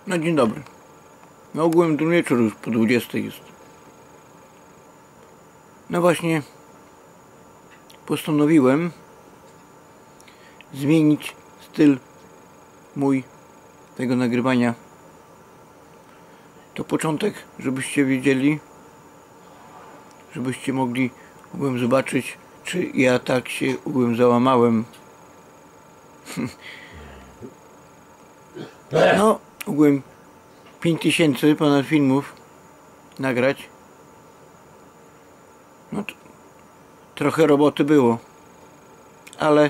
No dzień dobry. No ogółem ten wieczór już po 20 jest. No właśnie postanowiłem zmienić styl mój tego nagrywania. To początek, żebyście wiedzieli, żebyście mogli ogółem zobaczyć, czy ja tak się ogółem załamałem. No ogółem 5000 ponad filmów nagrać. No trochę roboty było, ale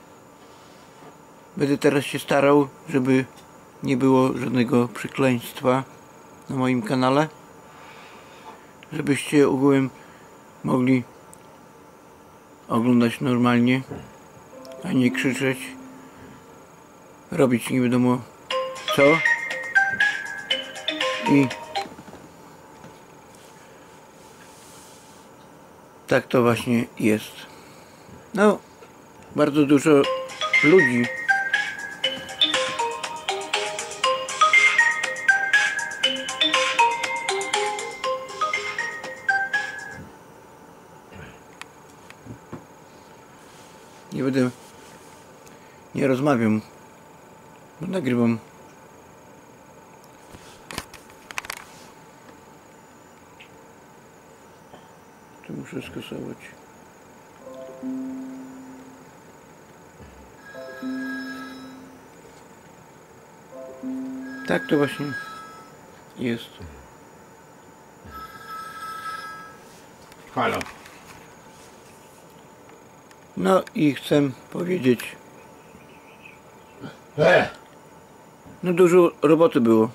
będę teraz się starał, żeby nie było żadnego przekleństwa na moim kanale, żebyście ogółem mogli oglądać normalnie, a nie krzyczeć, robić nie wiadomo co. I tak to właśnie jest. No, bardzo dużo ludzi nie rozmawiam, bo nagrywam. To muszę skasować. Tak to właśnie jest. Halo. No i chcę powiedzieć, no dużo roboty było.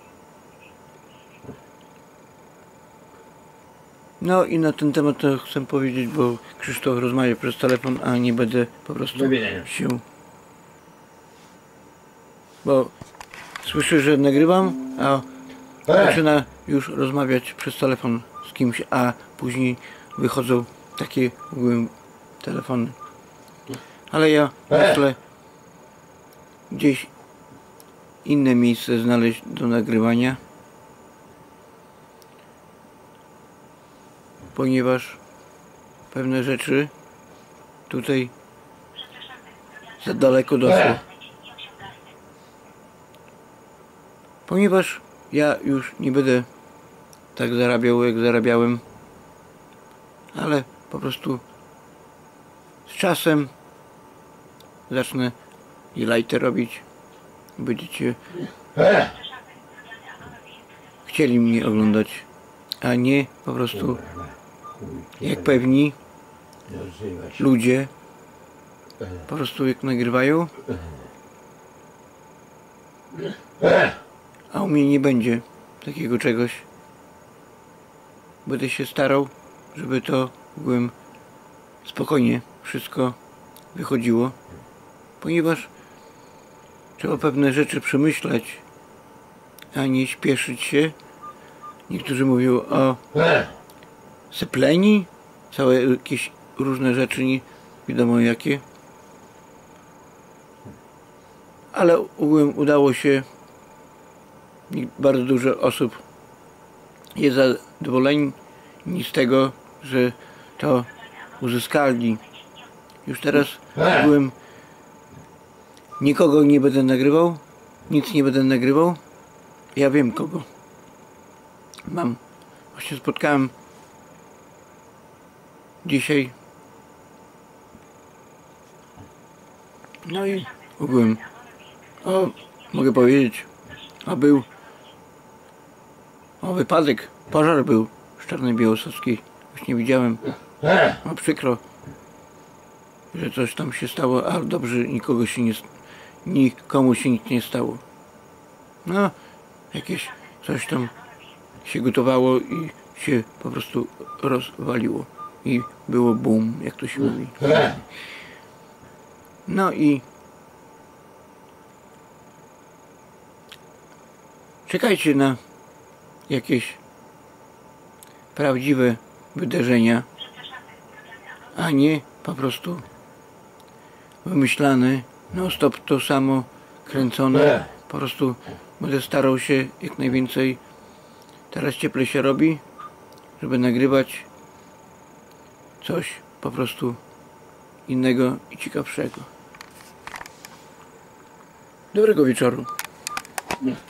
No i na ten temat to chcę powiedzieć, bo Krzysztof rozmawia przez telefon, a nie będę po prostu się... Bo słyszę, że nagrywam, a zaczyna już rozmawiać przez telefon z kimś, a później wychodzą takie telefony. Ale ja myślę gdzieś inne miejsce znaleźć do nagrywania, ponieważ pewne rzeczy tutaj za daleko doszło. Ponieważ ja już nie będę tak zarabiał, jak zarabiałem, ale po prostu z czasem zacznę i lighty robić. Będziecie chcieli mnie oglądać, a nie po prostu jak pewni ludzie po prostu jak nagrywają, a u mnie nie będzie takiego czegoś. Będę się starał, żeby to spokojnie wszystko wychodziło, ponieważ trzeba pewne rzeczy przemyśleć, a nie śpieszyć się. Niektórzy mówią o sepleni, całe jakieś różne rzeczy, nie wiadomo jakie. Ale udało się, bardzo dużo osób jest zadowoleni z tego, że to uzyskali. Już teraz nikogo nie będę nagrywał, nic nie będę nagrywał. Ja wiem kogo mam. Właśnie spotkałem dzisiaj. No i mogę powiedzieć, był wypadek, pożar był w Czarnej Białostockiej. Właśnie widziałem. No przykro, że coś tam się stało, ale dobrze, nikomu się nic nie stało. No, jakieś coś tam się gotowało i się po prostu rozwaliło. I było boom, jak to się mówi. No i czekajcie na jakieś prawdziwe wydarzenia, a nie po prostu wymyślane, no stop to samo, kręcone, po prostu Będę starał się jak najwięcej, teraz cieplej się robi, żeby nagrywać coś po prostu innego i ciekawszego. Dobrego wieczoru.